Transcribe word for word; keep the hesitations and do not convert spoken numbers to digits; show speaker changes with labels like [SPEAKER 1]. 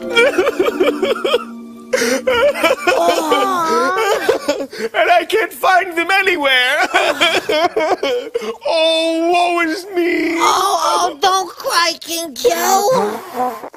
[SPEAKER 1] And I can't find them anywhere. Oh, woe is me.
[SPEAKER 2] Oh, oh, don't cry, King Joe.